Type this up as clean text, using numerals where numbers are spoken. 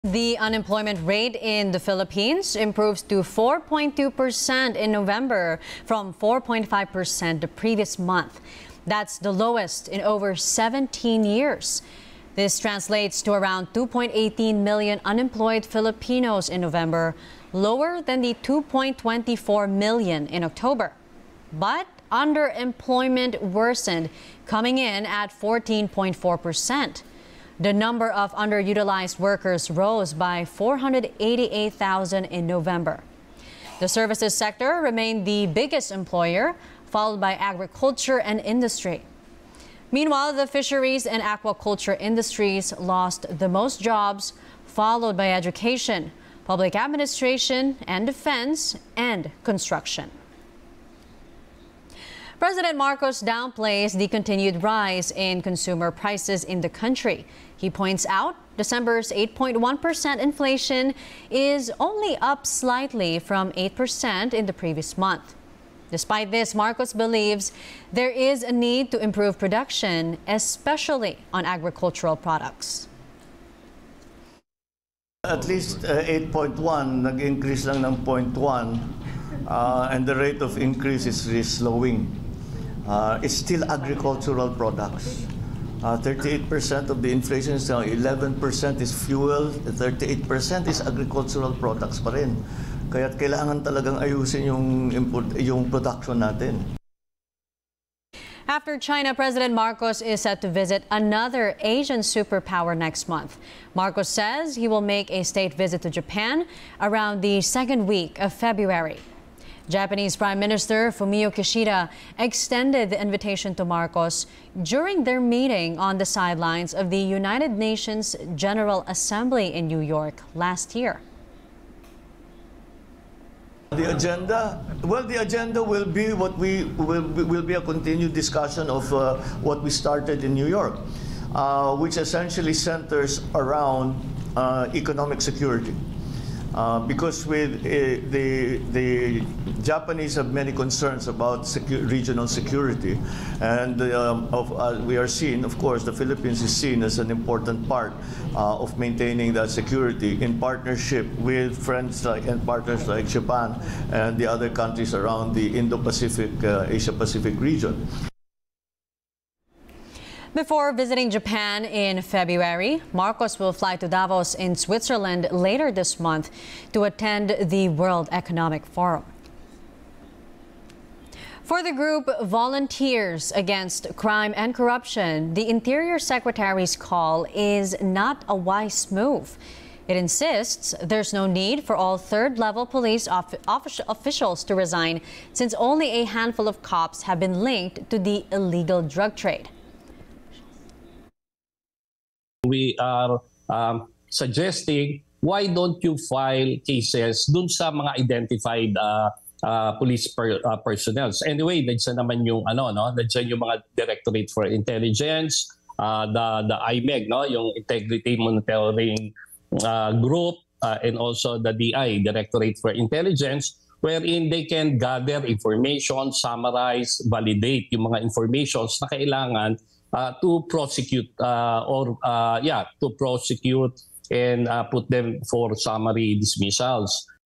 The unemployment rate in the Philippines improves to 4.2% in November from 4.5% the previous month. That's the lowest in over 17 years. This translates to around 2.18 million unemployed Filipinos in November, lower than the 2.24 million in October. But underemployment worsened, coming in at 14.4%. The number of underutilized workers rose by 488,000 in November. The services sector remained the biggest employer, followed by agriculture and industry. Meanwhile, the fisheries and aquaculture industries lost the most jobs, followed by education, public administration and defense, and construction. President Marcos downplays the continued rise in consumer prices in the country. He points out December's 8.1% inflation is only up slightly from 8% in the previous month. Despite this, Marcos believes there is a need to improve production, especially on agricultural products. At least 8.1, nag-increase lang ng 0.1, and the rate of increase is slowing. It's still agricultural products. 38% of the inflation is now, 11% is fuel, 38% is agricultural products pa rin. Kaya't kailangan talagang ayusin yung production natin. After China, President Marcos is set to visit another Asian superpower next month. Marcos says he will make a state visit to Japan around the second week of February. Japanese Prime Minister Fumio Kishida extended the invitation to Marcos during their meeting on the sidelines of the United Nations General Assembly in New York last year. The agenda? Well, the agenda will be what will be a continued discussion of what we started in New York, which essentially centers around economic security. Because with the Japanese have many concerns about regional security, and we are seen, of course, the Philippines is seen as an important part of maintaining that security in partnership with friends and partners like Japan and the other countries around the Indo-Pacific, Asia-Pacific region. Before visiting Japan in February, Marcos will fly to Davos in Switzerland later this month to attend the World Economic Forum. For the group Volunteers Against Crime and Corruption, the Interior Secretary's call is not a wise move. It insists there's no need for all third-level police officials to resign, since only a handful of cops have been linked to the illegal drug trade. We are suggesting, why don't you file cases dun sa mga identified police personnel? Anyway, nandiyan naman yung nandiyan yung mga Directorate for Intelligence, the IMEG, yung Integrity Monitoring Group, and also the DI, Directorate for Intelligence, wherein they can gather information, summarize, validate yung mga informations na kailangan to prosecute to prosecute and put them for summary dismissals.